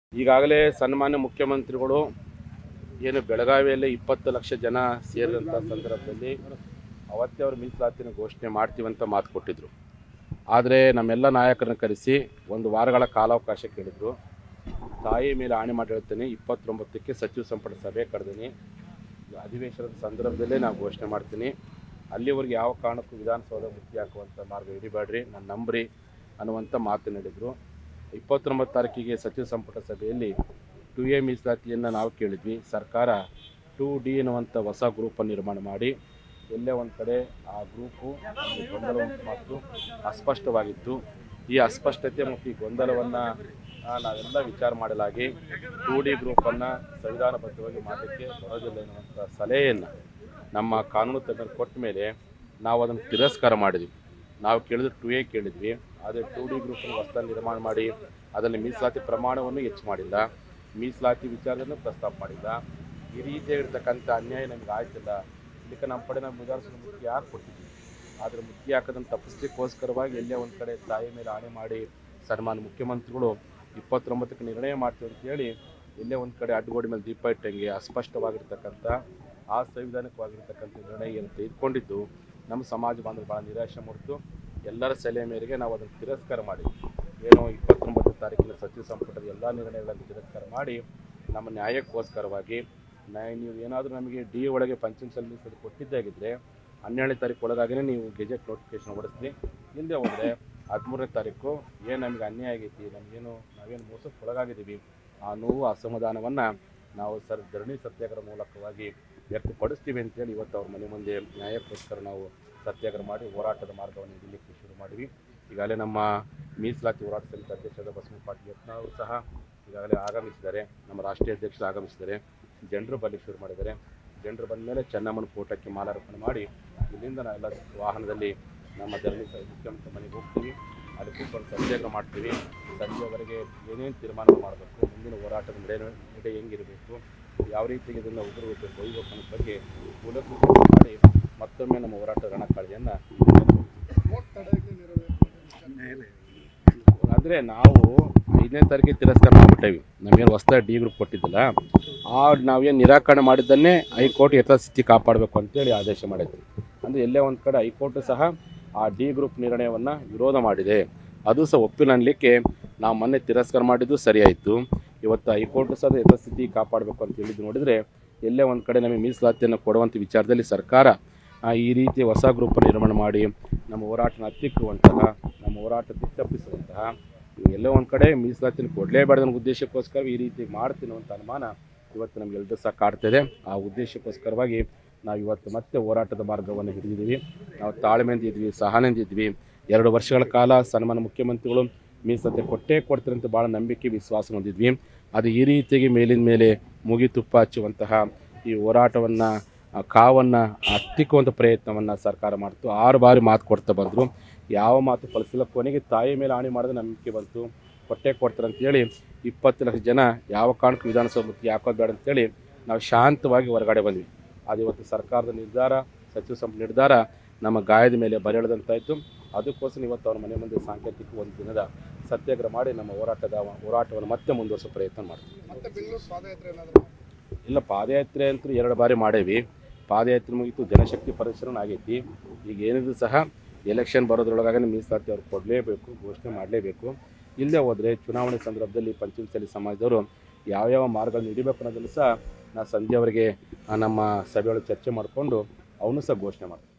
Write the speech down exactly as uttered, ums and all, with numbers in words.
ಈಗಾಗಲೇ ಸನ್ಮಾನ್ಯ ಮುಖ್ಯಮಂತ್ರಿಗಳು ಏನು ಬೆಳಗಾವಿಯಲ್ಲಿ ಇಪ್ಪತ್ತು ಲಕ್ಷ ಜನ ಸೇರಿದಂಥ ಸಂದರ್ಭದಲ್ಲಿ ಅವತ್ತೇ ಅವರು ಮೀಸಲಾತಿನ ಘೋಷಣೆ ಮಾಡ್ತೀವಿ ಅಂತ ಮಾತು ಕೊಟ್ಟಿದ್ದರು. ಆದರೆ ನಮ್ಮೆಲ್ಲ ನಾಯಕರನ್ನು ಕರೆಸಿ ಒಂದು ವಾರಗಳ ಕಾಲಾವಕಾಶ ಕೇಳಿದರು. ತಾಯಿ ಮೇಲೆ ಆಣೆ ಮಾಡಿ ಹೇಳ್ತೇನೆ, ಇಪ್ಪತ್ತೊಂಬತ್ತಕ್ಕೆ ಸಚಿವ ಸಂಪುಟ ಸಭೆ ಕರೆದೀನಿ, ಅಧಿವೇಶನದ ಸಂದರ್ಭದಲ್ಲೇ ನಾವು ಘೋಷಣೆ ಮಾಡ್ತೀನಿ. ಅಲ್ಲಿವರೆಗೆ ಯಾವ ಕಾರಣಕ್ಕೂ ವಿಧಾನಸೌಧ ಮುತ್ತಿ ಹಾಕುವಂಥ ಮಾರ್ಗ ಹಿಡಿಬೇಡ್ರಿ, ನಾನು ನಂಬ್ರಿ ಅನ್ನುವಂಥ ಮಾತು ನೀಡಿದರು. ಇಪ್ಪತ್ತೊಂಬತ್ತು ತಾರೀಕಿಗೆ ಸಚಿವ ಸಂಪುಟ ಸಭೆಯಲ್ಲಿ ಟು ಎ ಮೀಸಲಾತಿಯನ್ನು ನಾವು ಕೇಳಿದ್ವಿ. ಸರ್ಕಾರ ಟು ಡಿ ಎನ್ನುವಂಥ ಹೊಸ ಗ್ರೂಪನ್ನು ನಿರ್ಮಾಣ ಮಾಡಿ ಎಲ್ಲೇ ಒಂದು ಕಡೆ ಆ ಗ್ರೂಪು ಗೊಂದಲ ಮತ್ತು ಅಸ್ಪಷ್ಟವಾಗಿತ್ತು. ಈ ಅಸ್ಪಷ್ಟತೆ ಮತ್ತು ಈ ಗೊಂದಲವನ್ನು ನಾವೆಲ್ಲ ವಿಚಾರ ಮಾಡಲಾಗಿ ಟು ಡಿ ಗ್ರೂಪನ್ನು ಸಂವಿಧಾನಬದ್ಧವಾಗಿ ಮಾಡಲಿಕ್ಕೆ ಬರೋದಿಲ್ಲ ಎನ್ನುವಂಥ ಸಲಹೆಯನ್ನು ನಮ್ಮ ಕಾನೂನು ತಜ್ಞರು ಕೊಟ್ಟ ಮೇಲೆ ನಾವು ಅದನ್ನು ತಿರಸ್ಕಾರ ಮಾಡಿದ್ವಿ. ನಾವು ಕೇಳಿದ್ರೆ ಟು ಎ ಕೇಳಿದ್ವಿ, ಆದರೆ ಟು ಡಿ ಗ್ರೂಪನ್ನು ಹೊಸದಾಗಿ ನಿರ್ಮಾಣ ಮಾಡಿ ಅದರಲ್ಲಿ ಮೀಸಲಾತಿ ಪ್ರಮಾಣವನ್ನು ಹೆಚ್ಚು ಮಾಡಿಲ್ಲ, ಮೀಸಲಾತಿ ವಿಚಾರವನ್ನು ಪ್ರಸ್ತಾಪ ಮಾಡಿಲ್ಲ. ಈ ರೀತಿಯಾಗಿರ್ತಕ್ಕಂಥ ಅನ್ಯಾಯ ನಮಗೆ ಆಯ್ತಿಲ್ಲ. ಇದಕ್ಕೆ ನಮ್ಮ ಕಡೆ ನಾವು ವಿಧಾನಸಭೆ ಮುತ್ತಿ ಹಾಕಿ ಕೊಡ್ತಿದ್ವಿ. ಆದರೆ ಮುತ್ತಿ ಹಾಕೋದನ್ನು ತಪ್ಪಿಸ್ಲಿಕ್ಕೋಸ್ಕರವಾಗಿ ಎಲ್ಲೇ ಒಂದು ಕಡೆ ತಾಯಿ ಮೇಲೆ ಆಣೆ ಮಾಡಿ ಸನ್ಮಾನ್ಯ ಮುಖ್ಯಮಂತ್ರಿಗಳು ಇಪ್ಪತ್ತೊಂಬತ್ತಕ್ಕೆ ನಿರ್ಣಯ ಮಾಡ್ತೀವಿ ಅಂತೇಳಿ ಎಲ್ಲೇ ಒಂದು ಕಡೆ ಅಡ್ಡಗೋಡಿ ಮೇಲೆ ದೀಪ ಇಟ್ಟಂಗೆ ಅಸ್ಪಷ್ಟವಾಗಿರ್ತಕ್ಕಂಥ ಅಸಂವಿಧಾನಿಕವಾಗಿರ್ತಕ್ಕಂಥ ನಿರ್ಣಯ ಏನು ತೆಗೆದುಕೊಂಡಿದ್ದು ನಮ್ಮ ಸಮಾಜ ಬಾಂಧವರು ಭಾಳ ನಿರಾಶೆ ಮೂಡಿತು. ಎಲ್ಲರ ಸಲಹೆ ಮೇರೆಗೆ ನಾವು ಅದನ್ನು ತಿರಸ್ಕಾರ ಮಾಡಿದ್ವಿ. ಏನೋ ಇಪ್ಪತ್ತೊಂಬತ್ತು ತಾರೀಕಿನ ಸಚಿವ ಸಂಪುಟದ ಎಲ್ಲ ನಿರ್ಣಯಗಳನ್ನು ತಿರಸ್ಕಾರ ಮಾಡಿ ನಮ್ಮ ನ್ಯಾಯಕ್ಕೋಸ್ಕರವಾಗಿ ನ್ಯಾಯ ನೀವು ಏನಾದರೂ ನಮಗೆ ಡಿ ಒಳಗೆ ಪಂಚಾಯತ್ ಸಲ್ಲಿಸಲು ಕೊಟ್ಟಿದ್ದಾಗಿದ್ದರೆ ಹನ್ನೆರಡನೇ ತಾರೀಕು ಒಳಗಾಗಿಯೇ ನೀವು ಗೆಜೆಟ್ ನೋಟಿಫಿಕೇಶನ್ ಹೊಡಿಸ್ಲಿ. ಇಲ್ಲದೆ ಹೋದರೆ ಹದಿಮೂರನೇ ತಾರೀಕು ಏನು ನಮಗೆ ಅನ್ಯಾಯ ಆಗೈತಿ, ನಮಗೇನು ನಾವೇನು ಮೋಸಕ್ಕೆ ಒಳಗಾಗಿದ್ದೀವಿ, ಆ ನೋವು ಅಸಮಾಧಾನವನ್ನು ನಾವು ಸರ್ ಧರಣಿ ಸತ್ಯಾಗ್ರಹ ಮೂಲಕವಾಗಿ ವ್ಯಕ್ತಪಡಿಸ್ತೀವಿ ಅಂತೇಳಿ ಇವತ್ತು ಅವ್ರ ಮನೆ ಮುಂದೆ ನ್ಯಾಯಕ್ಕೋಸ್ಕರ ನಾವು ಸತ್ಯಾಗ್ರಹ ಮಾಡಿ ಹೋರಾಟದ ಮಾರ್ಗವನ್ನು ಹಿಡಿಯಲಿಕ್ಕೆ ಶುರು ಮಾಡಿದ್ವಿ. ಈಗಾಗಲೇ ನಮ್ಮ ಮೀಸಲಾತಿ ಹೋರಾಟ ಸಮಿತಿ ಅಧ್ಯಕ್ಷರಾದ ಬಸವರಾಜ ಪಾಟೀಲ್ ಯತ್ನಾಳ್ ಸಹ ಈಗಾಗಲೇ ಆಗಮಿಸಿದ್ದಾರೆ. ನಮ್ಮ ರಾಷ್ಟ್ರೀಯ ಅಧ್ಯಕ್ಷರು ಆಗಮಿಸಿದ್ದಾರೆ. ಜನರು ಬರಲಿಕ್ಕೆ ಶುರು ಮಾಡಿದ್ದಾರೆ. ಜನರು ಬಂದ ಮೇಲೆ ಚೆನ್ನಮ್ಮನ ಫೋಟೋಕ್ಕೆ ಮಾಲಾರ್ಪಣೆ ಮಾಡಿ ಇಲ್ಲಿಂದ ನಾವೆಲ್ಲ ವಾಹನದಲ್ಲಿ ನಮ್ಮ ಧರಣಿ ಮುಖ್ಯಮಂತ್ರಿ ಮನೆಗೆ ಹೋಗ್ತೀವಿ. ಅಲ್ಲಿ ಕೂತ್ಕೊಂಡು ಸತ್ಯಾಗ್ರಹ ಮಾಡ್ತೀವಿ. ಸಂಜೆವರೆಗೆ ಏನೇನು ತೀರ್ಮಾನ ಮಾಡಬೇಕು, ಮುಂದಿನ ಹೋರಾಟದ ನಡೆ ನಡೆ ಹೆಂಗಿರಬೇಕು, ಯಾವ ರೀತಿಗೆ ಇದನ್ನು ಉಗುರಬೇಕು ಒಯ್ಯಬೇಕು ಅನ್ನೋ ಬಗ್ಗೆ ಕೂಲಂಕಷವಾಗಿ ಮಾಡಿ ಮತ್ತೊಮ್ಮೆ ನಮ್ಮ ಹೋರಾಟ ರಣಕಾಳಿಯನ್ನು ಅಂದರೆ ನಾವು ಐದನೇ ತಾರೀಕಿಗೆ ತಿರಸ್ಕಾರ ಮಾಡಿಬಿಟ್ಟೇವಿ. ನಮಗೇನು ಹೊಸದಾಗಿ ಡಿ ಗ್ರೂಪ್ ಕೊಟ್ಟಿದ್ದಲ್ಲ, ಆ ನಾವೇನು ನಿರಾಕರಣೆ ಮಾಡಿದ್ದನ್ನೇ ಹೈಕೋರ್ಟ್ ಯಥಾಸ್ಥಿತಿ ಕಾಪಾಡಬೇಕು ಅಂತೇಳಿ ಆದೇಶ ಮಾಡಿದ್ವಿ. ಅಂದರೆ ಎಲ್ಲೇ ಒಂದು ಕಡೆ ಹೈಕೋರ್ಟ್ ಸಹ ಆ ಡಿ ಗ್ರೂಪ್ ನಿರ್ಣಯವನ್ನು ವಿರೋಧ ಮಾಡಿದೆ. ಅದು ಸಹ ಒಪ್ಪಿಲ್ಲ ಅನ್ನಲಿಕ್ಕೆ ನಾವು ಮೊನ್ನೆ ತಿರಸ್ಕಾರ ಮಾಡಿದ್ದು ಸರಿಯಾಯಿತು. ಇವತ್ತು ಹೈಕೋರ್ಟ್ ಸಹ ಯಥಾಸ್ಥಿತಿ ಕಾಪಾಡಬೇಕು ಅಂತ ಹೇಳಿದ್ದು ನೋಡಿದರೆ ಎಲ್ಲೇ ಒಂದು ಕಡೆ ನಮಗೆ ಮೀಸಲಾತಿಯನ್ನು ಕೊಡುವಂಥ ವಿಚಾರದಲ್ಲಿ ಸರ್ಕಾರ ಈ ರೀತಿ ಹೊಸ ಗ್ರೂಪನ್ನು ನಿರ್ಮಾಣ ಮಾಡಿ ನಮ್ಮ ಹೋರಾಟನ ಹತ್ತಿಕ್ಕುವಂತಹ, ನಮ್ಮ ಹೋರಾಟ ದಿಕ್ಕಪ್ಪಿಸುವಂತಹ, ಎಲ್ಲೋ ಒಂದು ಕಡೆ ಮೀಸಲಾತಿನ ಕೊಡಲೇಬಾರ್ದು ಅನ್ನೋ ಉದ್ದೇಶಕ್ಕೋಸ್ಕರ ಈ ರೀತಿ ಮಾಡ್ತೀನಿ ಅಂತ ಅನುಮಾನ ಇವತ್ತು ನಮಗೆಲ್ಲರೂ ಸಹ ಕಾಡ್ತಿದೆ. ಆ ಉದ್ದೇಶಕ್ಕೋಸ್ಕರವಾಗಿ ನಾವು ಇವತ್ತು ಮತ್ತೆ ಹೋರಾಟದ ಮಾರ್ಗವನ್ನು ಹಿಡಿದಿದ್ದೀವಿ. ನಾವು ತಾಳ್ಮೆಯಿಂದ ಇದ್ವಿ, ಸಹನೆಯಿಂದ ಇದ್ವಿ. ಎರಡು ವರ್ಷಗಳ ಕಾಲ ಸನ್ಮಾನ್ಯ ಮುಖ್ಯಮಂತ್ರಿಗಳು ಮೀಸಲಾತಿ ಕೊಟ್ಟೇ ಕೊಡ್ತಾರೆ ಅಂತ ಭಾಳ ನಂಬಿಕೆ ವಿಶ್ವಾಸ ಹೊಂದಿದ್ವಿ. ಅದು ಈ ರೀತಿಯಾಗಿ ಮೇಲಿನ ಮೇಲೆ ಮುಗಿ ತುಪ್ಪ ಹಚ್ಚುವಂತಹ ಈ ಹೋರಾಟವನ್ನು ಕಾವನ್ನು ಹತ್ತಿಕ್ಕುವಂಥ ಪ್ರಯತ್ನವನ್ನು ಸರ್ಕಾರ ಮಾಡ್ತು. ಆರು ಬಾರಿ ಮಾತು ಕೊಡ್ತಾ ಬಂದರು, ಯಾವ ಮಾತು ಫಲಿಸಿಲ್ಲ. ಕೊನೆಗೆ ತಾಯಿ ಮೇಲೆ ಆಣೆ ಮಾಡಿದ್ರೆ ನಂಬಿಕೆ ಬಂತು, ಕೊಟ್ಟೆ ಕೊಡ್ತಾರೆ ಅಂತೇಳಿ ಇಪ್ಪತ್ತು ಲಕ್ಷ ಜನ ಯಾವ ಕಾರಣಕ್ಕೂ ವಿಧಾನಸಭೆ ಮುತ್ತಿ ಹಾಕೋದು ಬೇಡ ಅಂತೇಳಿ ನಾವು ಶಾಂತವಾಗಿ ಹೊರಗಡೆ ಬಂದ್ವಿ. ಅದು ಇವತ್ತು ಸರ್ಕಾರದ ನಿರ್ಧಾರ, ಸಚಿವ ಸಂಪುಟ ನಿರ್ಧಾರ ನಮ್ಮ ಗಾಯದ ಮೇಲೆ ಬರೆಳೆದಂತಾಯಿತು. ಅದಕ್ಕೋಸ್ಕರ ಇವತ್ತು ಅವ್ರ ಮನೆ ಮುಂದೆ ಸಾಂಕೇತಿಕ ಒಂದು ದಿನದ ಸತ್ಯಾಗ್ರಹ ಮಾಡಿ ನಮ್ಮ ಹೋರಾಟದ ಹೋರಾಟವನ್ನು ಮತ್ತೆ ಮುಂದುವರಿಸೋ ಪ್ರಯತ್ನ ಮಾಡ್ತೀವಿ. ಇಲ್ಲ, ಪಾದಯಾತ್ರೆ ಅಂತೂ ಎರಡು ಬಾರಿ ಮಾಡೇವಿ. ಪಾದಯಾತ್ರೆ ಮುಗಿತು, ಜನಶಕ್ತಿ ಪರಿಶ್ರಮ ಆಗೈತಿ. ಈಗ ಏನಿದ್ರು ಸಹ ಎಲೆಕ್ಷನ್ ಬರೋದ್ರೊಳಗಾಗನೇ ಮೀಸಲಾತಿ ಅವ್ರು ಕೊಡಲೇಬೇಕು, ಘೋಷಣೆ ಮಾಡಲೇಬೇಕು. ಇಲ್ಲೇ ಹೋದರೆ ಚುನಾವಣೆ ಸಂದರ್ಭದಲ್ಲಿ ಪಂಚಮಸಾಲಿ ಸಮಾಜದವರು ಯಾವ್ಯಾವ ಮಾರ್ಗಗಳನ್ನು ಹಿಡಿಬೇಕು ಅನ್ನೋದನ್ನು ಸಹ ನಾ ಸಂಜೆವರೆಗೆ ನಮ್ಮ ಸಭೆಯೊಳಗೆ ಚರ್ಚೆ ಮಾಡಿಕೊಂಡು ಅವನು ಸಹ ಘೋಷಣೆ ಮಾಡ್ತೀವಿ.